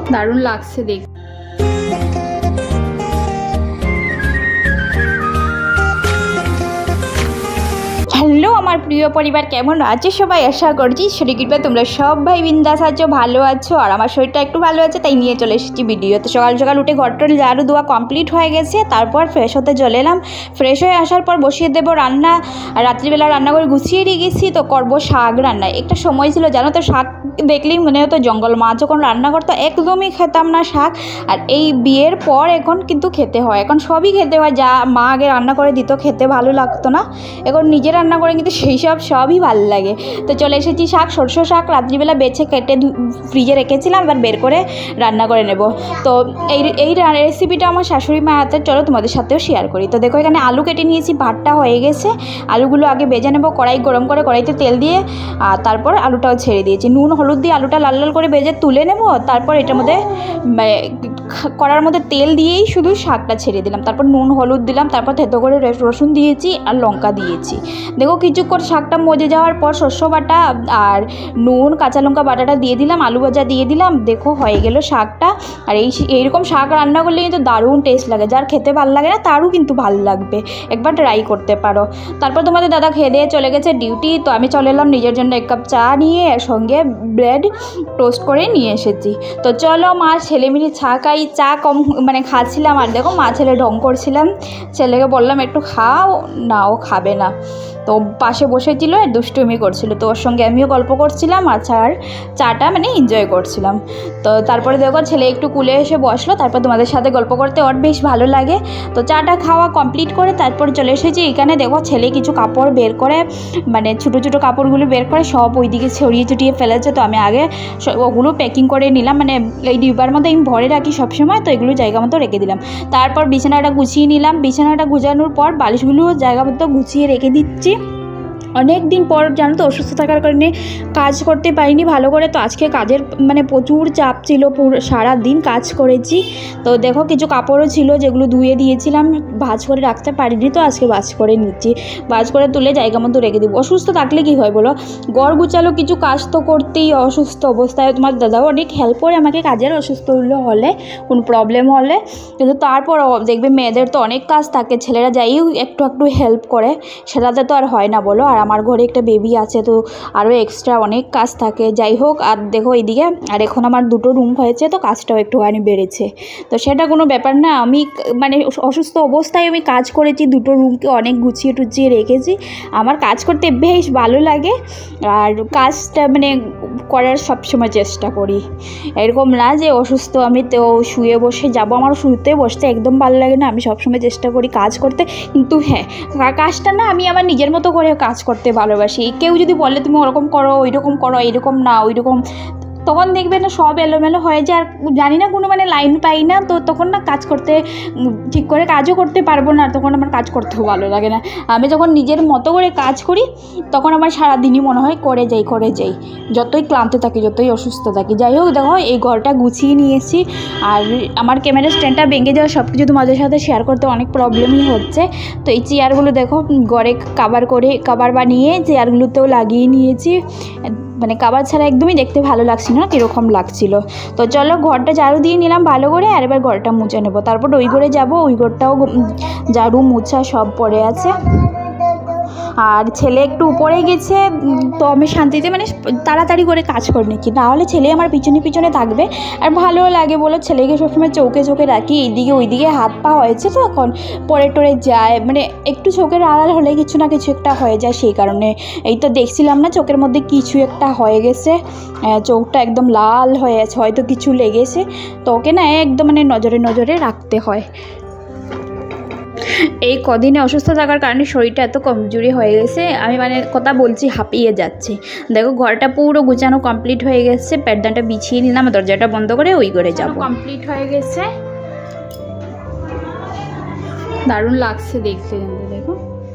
দারুণ লাগছে দেখ। হ্যালো আমার প্রিয় পরিবার, কেমন আছো সবাই? আশা করছি শরীরটা তোমরা সবাই বিন্দাস আছো, ভালো আছো। আর আমার শরীরটা একটু ভালো আছে, তাই নিয়ে চলে এসেছি ভিডিও। তো সকাল সকাল উঠে ঘরটর ঝাড়ু দেওয়া কমপ্লিট হয়ে গেছে, তারপর ফ্রেশ হতে চলে এলাম। ফ্রেশ হয়ে আসার পর বসিয়ে দেবো রান্না। আর রাত্রিবেলা রান্না করে গুছিয়ে দিয়ে গেছি, তো করবো শাক রান্না। একটা সময় ছিল জানো তো, শাক দেখলেই মনে হতো জঙ্গল। মা যখন রান্না করতো একদমই খেতাম না শাক। আর এই বিয়ের পর এখন কিন্তু খেতে হয়, এখন সবই খেতে হয়। যা মা আগে রান্না করে দিত খেতে ভালো লাগতো না, এখন নিজে রান্না করে কিন্তু সেই সবই ভালো লাগে। তো চলে এসেছি শাক, সরষে শাক রাত্রিবেলা বেছে কেটে ফ্রিজে রেখেছিলাম, এবার বের করে রান্না করে নেব। তো এই রেসিপিটা আমার শাশুড়ি মা হাতে, চলো তোমাদের সাথেও শেয়ার করি। তো দেখো এখানে আলু কেটে নিয়েছি, ভাতটা হয়ে গেছে। আলুগুলো আগে ভেজে নেব, কড়াই গরম করে কড়াইতে তেল দিয়ে, আর তারপর আলুটাও ছেড়ে দিয়েছি। নুন হলুদ দিয়ে আলুটা লাল লাল করে ভেজে তুলে নেব। তারপর এটার মধ্যে কড়ার মধ্যে তেল দিয়েই শুধু শাকটা ছেড়ে দিলাম, তারপর নুন হলুদ দিলাম, তারপর থেতো করে রসুন দিয়েছি আর লঙ্কা দিয়েছি। দেখো কিছুক্ষণ শাকটা মজে যাওয়ার পর শস্য বাটা আর নুন কাঁচা লঙ্কা বাটাটা দিয়ে দিলাম, আলু ভাজা দিয়ে দিলাম। দেখো হয়ে গেল শাকটা। আর এইরকম শাক রান্না করলে কিন্তু দারুণ টেস্ট লাগে, যার খেতে ভালো লাগে না তারও কিন্তু ভালো লাগবে, একবার ট্রাই করতে পারো। তারপর তোমাদের দাদা খেয়ে দিয়ে চলে গেছে ডিউটি, তো আমি চলে এলাম নিজের জন্য এক কাপ চা নিয়ে, সঙ্গে ব্রেড টোস্ট করে নিয়ে এসেছি। তো চলো মা ছেলে মিলে চা খাই। চা কম খাচ্ছিলাম, আর দেখো মা ছেলে ঢং করছিলাম। ছেলেকে বললাম একটু খাও, না ও খাবে না। তো পাশে বসেছিল আর দুষ্টুমি করছিল, তো ওর সঙ্গে আমিও গল্প করছিলাম আর চাটা এনজয় করছিলাম। তো তারপরে দেখো ছেলে একটু কুলে এসে বসলো, তারপর তোমাদের সাথে গল্প করতে ওর বেশ ভালো লাগে। তো চাটা খাওয়া কমপ্লিট করে তারপর চলে এসেছি এখানে। দেখো ছেলে কিছু কাপড় বের করে, ছোটো ছোটো কাপড়গুলো বের করে সব ওইদিকে ছড়িয়ে ছুটিয়ে ফেলেছে। তো আমি আগে ওগুলো প্যাকিং করে নিলাম, এই ডিব্বার মধ্যে আমি ভরে রাখি সবসময়, তো এগুলো জায়গা মতো রেখে দিলাম। তারপর বিছানাটা গুছিয়ে নিলাম, বিছানাটা গুছানোর পর বালিশগুলো জায়গা মতো গুছিয়ে রেখে দিচ্ছি। অনেক দিন পর জানো তো, অসুস্থ থাকার কারণে কাজ করতে পারিনি ভালো করে। তো আজকে কাজের প্রচুর চাপ ছিল, পুরো সারা দিন কাজ করেছি। তো দেখো কিছু কাপড়ও ছিল যেগুলো ধুয়ে দিয়েছিলাম, ভাঁজ করে রাখতে পারিনি, তো আজকে ভাঁজ করে নিচ্ছি। ভাঁজ করে তুলে জায়গা মতো রেখে দেবো। অসুস্থ থাকলে কী হয় বলো, ঘর গুছালো কিছু কাজ তো করতেই। অসুস্থ অবস্থায় তোমার দাদাও অনেক হেল্প করে আমাকে কাজের, অসুস্থ হলে কোনো প্রবলেম হলে। কিন্তু তারপর দেখবে মেয়েদের তো অনেক কাজ থাকে, ছেলেরা যাই একটু একটু হেল্প করে, সেটাতে তো আর হয় না বলো। আর আমার ঘরে একটা বেবি আছে, তো আরও এক্সট্রা অনেক কাজ থাকে। যাই হোক, আর দেখো এইদিকে আর এখন আমার 2টো রুম হয়েছে, তো কাজটাও একটুখানি বেড়েছে। তো সেটা কোনো ব্যাপার না, আমি অসুস্থ অবস্থায় আমি কাজ করেছি, 2টো রুমকে অনেক গুছিয়ে টুচিয়ে রেখেছি। আমার কাজ করতে বেশ ভালো লাগে, আর কাজটা করার সবসময় চেষ্টা করি। এরকম না যে অসুস্থ আমি তো শুয়ে বসে যাব, আমার শুতে বসতে একদম ভালো লাগে না। আমি সবসময় চেষ্টা করি কাজ করতে, কিন্তু হ্যাঁ কাজটা না আমি আমার নিজের মতো করে কাজ করতে ভালোবাসি। কেউ যদি বলে তুমি ওরকম করো, ওইরকম করো, এইরকম না ওইরকম, তখন দেখবে না সব এলোমেলো হয়ে যায়, আর জানি না কোনো লাইন পাই না। তো তখন না কাজ করতে ঠিক করে কাজও করতে পারবো না, তখন আমার কাজ করতেও ভালো লাগে না। আমি যখন নিজের মতো করে কাজ করি, তখন আমার সারাদিনই মনে হয় করে যাই, যতই ক্লান্ত থাকি, যতই অসুস্থ থাকি। যাই হোক দেখো এই ঘরটা গুছিয়ে নিয়েছি। আর আমার ক্যামেরা স্ট্যান্ডটা ভেঙে যাওয়া, সব কিছু তোমাদের সাথে শেয়ার করতে অনেক প্রবলেমই হচ্ছে। তো এই চেয়ারগুলো দেখো ঘরে কাভার বানিয়ে চেয়ারগুলোতেও লাগিয়ে নিয়েছি। কাভার ছাড়া একদমই দেখতে ভালো লাগছিল না, কীরকম লাগছিল। তো চলো ঘরটা ঝাড়ু দিয়ে নিলাম ভালো করে, আর এবার ঘরটা মুছে নেবো। তারপর ওই ঘরে যাবো, ওই ঘরটাও ঝাড়ু মুছা সব পড়ে আছে। আর ছেলে একটু উপরে গেছে, তো আমি শান্তিতে তাড়াতাড়ি করে কাজ করে নিচ্ছি, নাহলে ছেলে আমার পিছনে থাকবে। আর ভালোও লাগে বলো, ছেলেকে সবসময় চোখে রাখি, এইদিকে ওইদিকে হাত পা হয়েছে, তো এখন পরে টরে যায়, একটু চোখের আড়াল হলে কিছু না কিছু একটা হয়ে যায়। সেই কারণে এই তো দেখছিলাম না চোখের মধ্যে কিছু একটা হয়ে গেছে, চোখটা একদম লাল হয়ে আছে, হয়তো কিছু লেগেছে। তো ওকে না একদম নজরে রাখতে হয়। এই কদিনে অসুস্থ থাকার কারণে শরীরটা এত কমজোরি হয়ে গেছে, আমি কথা বলছি হাঁপিয়ে যাচ্ছে। দেখো ঘরটা পুরো গুছানো কমপ্লিট হয়ে গেছে, প্যাডদানটা বিছিয়ে নিলাম, দরজাটা বন্ধ করে ওই ঘরে যাব। কমপ্লিট হয়ে গেছে, দারুণ লাগছে দেখতে। দেখো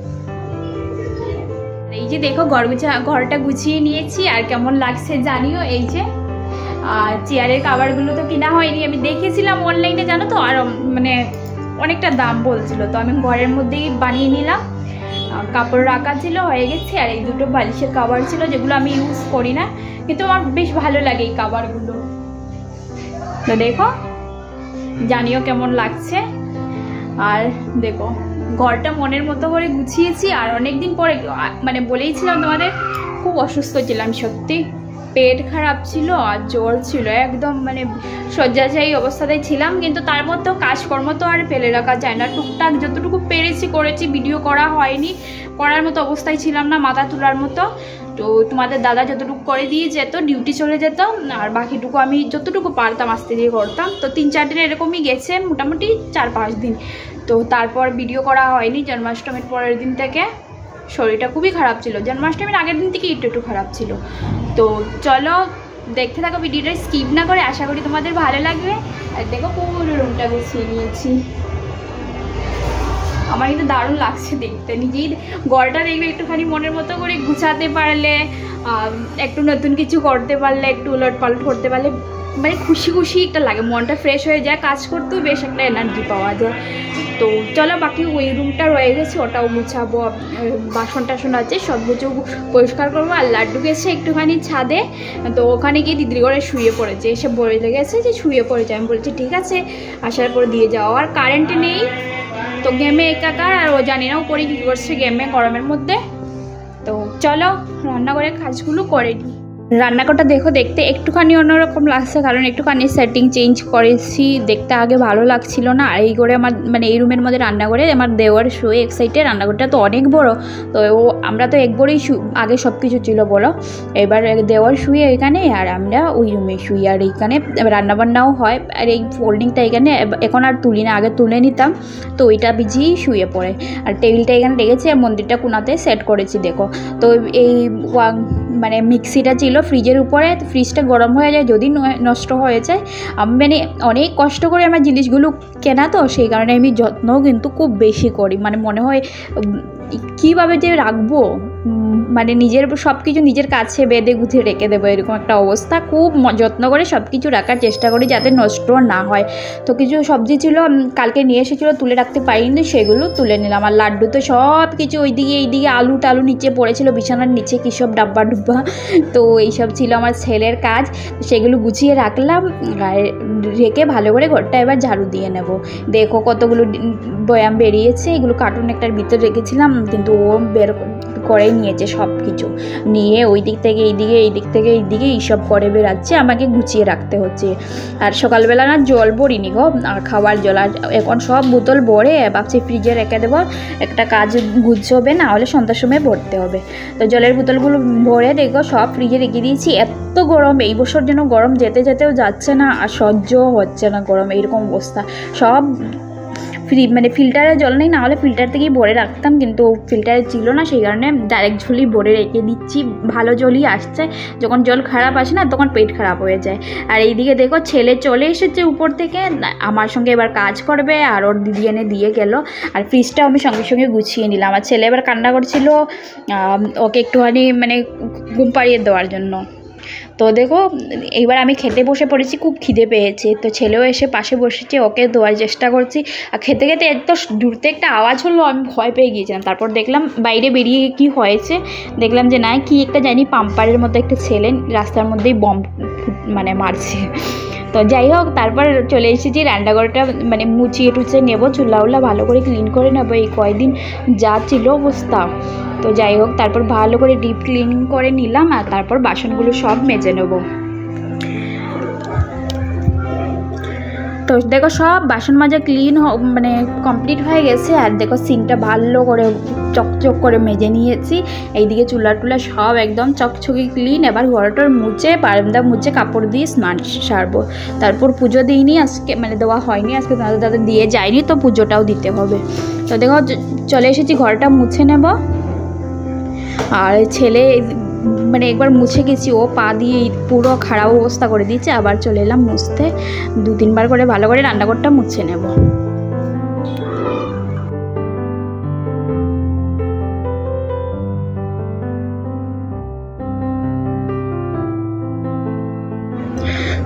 এই যে দেখো ঘরটা গুছিয়ে নিয়েছি, আর কেমন লাগছে জানিও। এই যে আর চেয়ারের কাভারগুলো তো কেনা হয়নি, আমি দেখেছিলাম অনলাইনে জানো তো, আর অনেকটা দাম বলছিল, তো আমি ঘরের মধ্যেই বানিয়ে নিলাম। কাপড় রাখা ছিল, হয়ে গেছে। আর এই 2টো বালিশের কাভার ছিল, যেগুলো আমি ইউজ করি না, কিন্তু আমার বেশ ভালো লাগে এই কাভারগুলো। তো দেখো, জানিও কেমন লাগছে। আর দেখো ঘরটা মনের মতো করে গুছিয়েছি। আর অনেকদিন পরে মানে বলেইছিলাম তোমাদের খুব অসুস্থ ছিলাম, সত্যি পেট খারাপ ছিল আর জ্বর ছিল, একদম মানে শয্যাশায়ী অবস্থাতেই ছিলাম। কিন্তু তার মধ্যেও কাজকর্ম তো আর ফেলে রাখা যায় না, টুকটাক যতটুকু পেরেছি করেছি, ভিডিও করা হয়নি, করার মতো অবস্থায় ছিলাম না, মাথা তোলার মতো। তো তোমাদের দাদা যতটুকু করে দিয়ে যেত, ডিউটি চলে যেত, আর বাকিটুকু আমি যতটুকু পারতাম আস্তে দিয়ে করতাম। তো 3-4 দিন এরকমই গেছে, মোটামুটি 4-5 দিন। তো তারপর ভিডিও করা হয়নি। জন্মাষ্টমীর পরের দিন থেকে শরীরটা খুবই খারাপ ছিল, জন্মাষ্টমীর আগের দিন থেকে একটু খারাপ ছিল। তো চলো দেখতে থাকো ভিডিওটা, স্কিপ না করে, আশা করি তোমাদের ভালো লাগবে। আর দেখো পুরো রুমটা গুছিয়ে নিয়েছি, আমার কিন্তু দারুণ লাগছে দেখতে। নিজেই ঘরটা দেখবে একটুখানি মনের মতো করে গুছাতে পারলে, একটু নতুন কিছু করতে পারলে, একটু উলট পালট করতে পারলে মানে খুশি খুশি একটা লাগে, মনটা ফ্রেশ হয়ে যায়, কাজ করতেও বেশ একটা এনার্জি পাওয়া যায়। তো চলো বাকি ওই রুমটা রয়ে গেছে, ওটাও গুছাবো, বাসন টাসন আছে সব কিছু পরিষ্কার করবো। আর লাড্ডু গেছে একটুখানি ছাদে, তো ওখানে গিয়ে দিদির ঘরে শুয়ে পড়েছে, এসে বলে লেগেছে যে শুয়ে পড়েছে। আমি বলছি ঠিক আছে, আসার পর দিয়ে যাও। আর কারেন্ট নেই, তো গেমে একাকার, আর ও জানি না উপরে কী করছে গেমে গরমের মধ্যে। তো চলো রান্নাঘরের কাজগুলো করে নিই। রান্নাঘরটা দেখো, দেখতে একটুখানি অন্যরকম লাগছে, কারণ একটুখানি সেটিং চেঞ্জ করেছি, দেখতে আগে ভালো লাগছিল না। আর এই করে আমার মানে এই রুমের মধ্যে রান্নাঘরে আমার দেওয়ার শুয়ে এক সাইডে, রান্নাঘরটা তো অনেক বড়, তো আমরা তো একবারেই আগে সব কিছু ছিল বলো, এবার দেওয়ার শুয়ে এখানে, আর আমরা ওই রুমে শুই। আর এইখানে রান্নাবান্নাও হয়। আর এই ফোল্ডিংটা এখানে এখন আর তুলি না, আগে তুলে নিতাম, তো ওইটা বিঝিয়েই শুয়ে পড়ে। আর টেবিলটা এখানে রেখেছি, আর মন্দিরটা কোনাতে সেট করেছি দেখো। তো এই মানে মিক্সিটা ছিল ফ্রিজের উপরে, ফ্রিজটা গরম হয়ে যায় যদি নষ্ট হয়ে যায়। আমি মানে অনেক কষ্ট করে আমার জিনিসগুলো কেনা, তো সেই কারণে আমি যত্নও কিন্তু খুব বেশি করি। মানে মনে হয় কীভাবে যে রাখবো, মানে নিজের সব কিছু নিজের কাছে বেঁধে গুঁথে রেখে দেবো, এরকম একটা অবস্থা। খুব যত্ন করে সব কিছু রাখার চেষ্টা করি যাতে নষ্ট না হয়। তো কিছু সবজি ছিল কালকে নিয়ে এসেছিলো, তুলে রাখতে পারিনি, সেগুলো তুলে নিলাম। আর লাড্ডু তো সব কিছু ওইদিকে এইদিকে আলু টালু নিচে পড়েছিল, বিছানার নিচে কী সব ডাব্বা ডুব্বা, তো এইসব ছিল আমার ছেলের কাজ, সেগুলো গুছিয়ে রাখলাম। আর রেখে ভালো করে ঘরটা এবার ঝাড়ু দিয়ে নেব। দেখো কতগুলো বয়াম বেরিয়েছে, এগুলো কার্টুন একটার ভিতরে রেখেছিলাম, কিন্তু ও বের করে নিয়েছে সব কিছু, নিয়ে ওই দিক থেকে এইদিকে, এই দিক থেকে এইদিকে এইসব করে বেরাচ্ছে, আমাকে গুছিয়ে রাখতে হচ্ছে। আর সকালবেলা না জল ভরিনি গো, আর খাওয়ার জল, আর এখন সব বোতল ভরে ভাবছি ফ্রিজে রেখে দেবো, একটা কাজ গুছবে, না হলে সন্ধ্যার সময় ভরতে হবে। তো জলের বোতলগুলো ভরে দেখো সব ফ্রিজে রেখে দিয়েছি। এত গরম এই বছর, যেন গরম যেতে যেতেও যাচ্ছে না, আর সহ্যও হচ্ছে না গরম, এইরকম অবস্থা। সব মানে ফিল্টারে জল নেই, না হলে ফিল্টার থেকেই ভরে রাখতাম, কিন্তু ফিল্টারে ছিল না, সেই কারণে ডাইরেক্ট ঝুলি ভরে রেখে দিচ্ছি। ভালো জলই আসছে, যখন জল খারাপ আসে না তখন পেট খারাপ হয়ে যায়। আর এইদিকে দেখো ছেলে চলে এসেছে উপর থেকে, আমার সঙ্গে এবার কাজ করবে, আর ওর দিদি এনে দিয়ে গেল। আর ফ্রিজটাও আমি সঙ্গে সঙ্গে গুছিয়ে নিলাম। আর ছেলে এবার কান্না করছিল, ওকে একটুখানি মানে ঘুম পাড়িয়ে দেওয়ার জন্য। তো দেখো এইবার আমি খেতে বসে পড়েছি, খুব খিদে পেয়েছে, তো ছেলেও এসে পাশে বসেছে, ওকে দেওয়ার চেষ্টা করছি। আর খেতে খেতে এত দূরতে একটা আওয়াজ হলো, আমি ভয় পেয়ে গিয়েছিলাম। তারপর দেখলাম বাইরে বেরিয়ে কি হয়েছে, দেখলাম যে না কি একটা জানি পাম্পারের মতো একটা ছেলে রাস্তার মধ্যেই বম মানে মারছে। তো যাই হোক, তারপর চলে এসেছি রান্নাঘরটা মানে মুছিয়ে টুচিয়ে নেবো, চুলাউলা ভালো করে ক্লিন করে নেবো, এই কয়দিন যা ছিল অবস্থা। তো যাই হোক, তারপর ভালো করে ডিপ ক্লিন করে নিলাম, আর তারপর বাসনগুলো সব মেজে নেব। তো দেখো সব বাসন মাজা ক্লিন মানে কমপ্লিট হয়ে গেছে। আর দেখো সিঙ্কটা ভালো করে চকচক করে মেজে নিয়েছি, এইদিকে চুলা টুলা সব একদম চকচকে ক্লিন। এবার ঘরটার মুছে, বারান্দা মুছে, কাপড় দিয়ে স্নান সারবো। তারপর পুজো দিইনি আজকে, মানে দেওয়া হয়নি আজকে, তাদের দিয়ে যায়নি, তো পুজোটাও দিতে হবে। তো দেখো চলে এসেছি, ঘরটা মুছে নেব। আর ছেলে মানে একবার মুছে গেছি, ও পা দিয়ে পুরো খারাপ অবস্থা করে দিয়েছে, আবার চলে এলাম মুছতে। 2-3 বার করে ভালো করে রান্নাঘরটা মুছে নেব।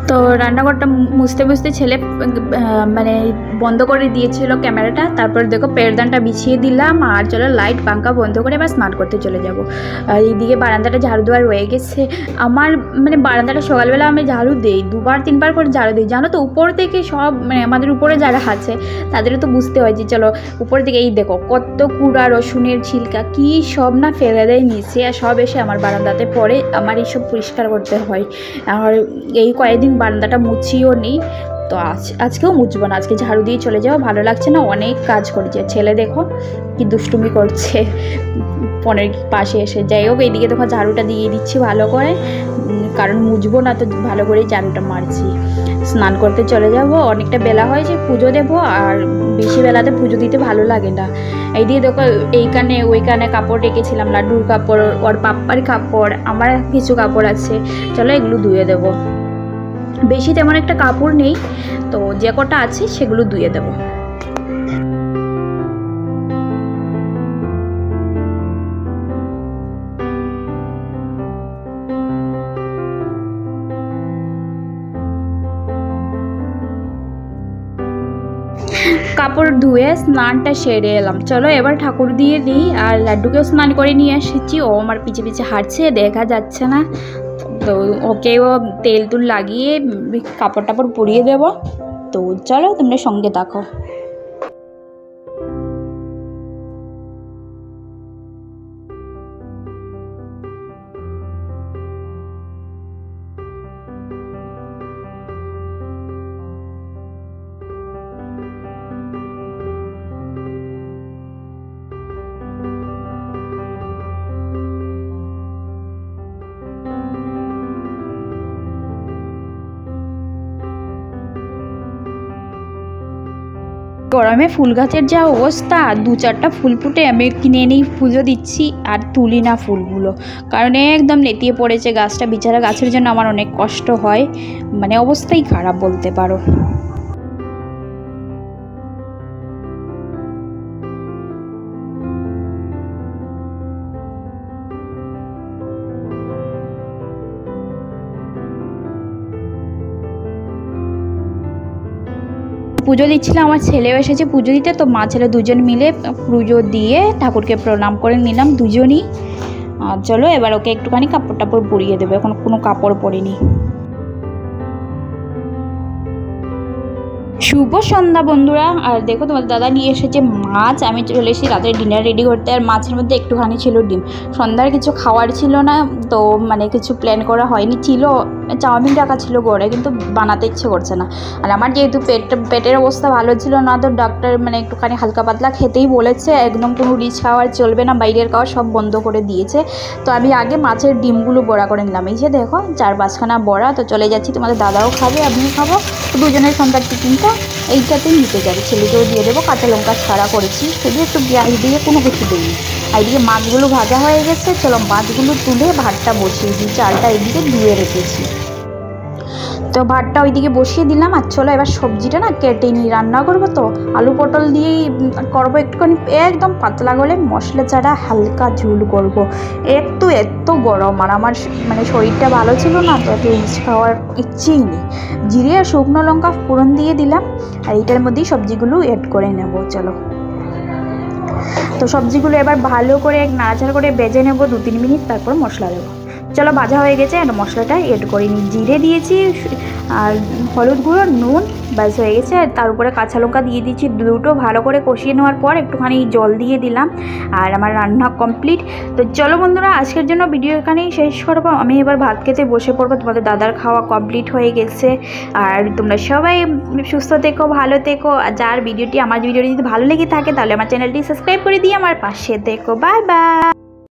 তো রান্নাঘরটা মুছতে মুছতে ছেলে মানে বন্ধ করে দিয়েছিল ক্যামেরাটা। তারপর দেখো পেরদানটা বিছিয়ে দিলাম, আর চলো লাইট পাঙ্খা বন্ধ করে এবার স্নান করতে চলে যাব। আর এইদিকে বারান্দাটা ঝাড়ু দেওয়া রয়ে গেছে আমার, মানে বারান্দাটা সকালবেলা আমি ঝাড়ু দিই, 2-3 বার করে ঝাড়ু দিই জানো তো। উপর থেকে সব মানে আমাদের উপরে যারা আছে তাদেরও তো বুঝতে হয় যে চলো উপর থেকে এই দেখো কত কুড়া, রসুনের ছিলকা কি সব না ফেলে দেয় নিচে, আর সব এসে আমার বারান্দাতে পড়ে। আমার এইসব পরিষ্কার করতে হয়। আর এই কয়েকদিন বারান্দাটা মুছিও নেই, তো আজকেও মুছবো না, আজকে ঝাড়ু দিয়ে চলে যাও। ভালো লাগছে না, অনেক কাজ করেছে। ছেলে দেখো কি দুষ্টুমি করছে ফোনের পাশে এসে। যাই হোক এইদিকে দেখো ঝাড়ুটা দিয়ে দিচ্ছি ভালো করে, কারণ মুছবো না তো ভালো করে ঝাড়ুটা মারছি। স্নান করতে চলে যাব, অনেকটা বেলা হয়েছে, পুজো দেবো, আর বেশি বেলাতে পুজো দিতে ভালো লাগে না। এইদিকে দেখো এইখানে ওইখানে কাপড় রেখেছিলাম, লাড্ডুর কাপড়, ওর পাপ্পার কাপড়, আমার কিছু কাপড় আছে, চলো এগুলো ধুয়ে দেবো। বেশি তেমন একটা কাপড় নেই, তো যে কটা আছে সেগুলো ধুয়ে দেবো। কাপড় ধুয়ে স্নানটা সেরে এলাম, চলো এবার ঠাকুর দিয়ে দিই। আর লাড্ডুকেও স্নান করে নিয়ে এসেছি, ও আমার পিছে পিছে হাঁটছে, দেখা যাচ্ছে না, তো ওকেও তেল তুল লাগিয়ে কাপড় টাপড় পরিয়ে দেবো। তো চলো তোমরা সঙ্গে দেখো। গরমে ফুল গাছের যা অবস্থা, 2-4টা ফুল ফুটে আমি কিনে এনেই পুজো দিচ্ছি, আর তুলি না ফুলগুলো, কারণ একদম নেতিয়ে পড়েছে গাছটা। বিচারা গাছের জন্য আমার অনেক কষ্ট হয়, মানে অবস্থাই খারাপ বলতে পারো। পুজো দিচ্ছিলাম, আমার ছেলেও এসেছে পুজো দিতে, তো মা ছেলে দুজন মিলে পুজো দিয়ে ঠাকুরকে প্রণাম করে নিলাম দুজনই। আর চলো এবার ওকে একটুখানি কাপড় টাপড় পরিয়ে দেবো, এখন কোনো কাপড় পরিনি। শুভ সন্ধ্যা বন্ধুরা। আর দেখো তোমার দাদা নিয়ে এসেছে মাছ, আমি চলে এসেছি রাতে ডিনার রেডি করতে। আর মাছের মধ্যে একটুখানি ছিল ডিম, সন্ধ্যার কিছু খাওয়ার ছিল না, তো মানে কিছু প্ল্যান করা হয়নি। ছিল চাউমিন রাখা ছিল ঘরে, কিন্তু বানাতে ইচ্ছে করছে না। আর আমার যেহেতু পেটের অবস্থা ভালো ছিল না, তো ডাক্তার মানে একটুখানি হালকা পাতলা খেতেই বলেছে, একদম কোনো রিচ খাওয়ার চলবে না, বাইরের খাওয়া সব বন্ধ করে দিয়েছে। তো আমি আগে মাছের ডিমগুলো বড়া করে নিলাম, এই যে দেখো 4-5খানা বড়া। তো চলে যাচ্ছি, তোমাদের দাদাও খাবে আমিও খাবো, তো দুজনের সন্ধ্যার টিফিনটা এইটাতেই নিতে যাবে। ছেলেকেও দিয়ে দেবো, কাঁচা লঙ্কা ছাড়া করেছি, শুধু একটু পেঁয়াজ দিয়ে, কোনো কিছু দিইনি। আর এদিকে মাছগুলো ভাজা হয়ে গেছে, চলো মাছগুলো তুলে ভাতটা বসিয়ে দিই, চালটা এদিকে ধুয়ে রেখেছি। তো ভাতটা ওইদিকে বসিয়ে দিলাম। আর চলো এবার সবজিটা না কেটে নিই, রান্না করবো তো আলু পটল দিয়েই করবো, একটুখানি একদম পাতলা করে মশলা ছাড়া হালকা ঝোল করবো। এত গরম, আর আমার মানে শরীরটা ভালো ছিল না, তো এত রিচ খাওয়ার ইচ্ছেই নেই। জিরে আর শুকনো লঙ্কা ফোড়ন দিয়ে দিলাম, আর এইটার মধ্যেই সবজিগুলো অ্যাড করে নেব। চলো তো সবজিগুলো এবার ভালো করে নাড়াচাড়া করে ভেজে নেব 2-3 মিনিট, তারপর মশলা দেবো। চলো ভাজা হয়ে গেছে, আর মশলাটা এড করে নিই। জিরে দিয়েছি আর হলুদ গুঁড়ো, নুন, ব্যাস হয়ে গেছে। আর তার উপরে কাঁচা লঙ্কা দিয়ে দিচ্ছি, দুটো ভালো করে কষিয়ে নেওয়ার পর একটুখানি জল দিয়ে দিলাম, আর আমার রান্না কমপ্লিট। তো চলো বন্ধুরা, আজকের জন্য ভিডিও এখানেই শেষ করবো। আমি এবার ভাত খেতে বসে পড়বো, তোমাদের দাদার খাওয়া কমপ্লিট হয়ে গেছে। আর তোমরা সবাই সুস্থ থেকো, ভালো থেকো। আর যার আমার ভিডিওটি যদি ভালো লেগে থাকে, তাহলে আমার চ্যানেলটি সাবস্ক্রাইব করে দিয়ে আমার পাশে থেকো। Bye by.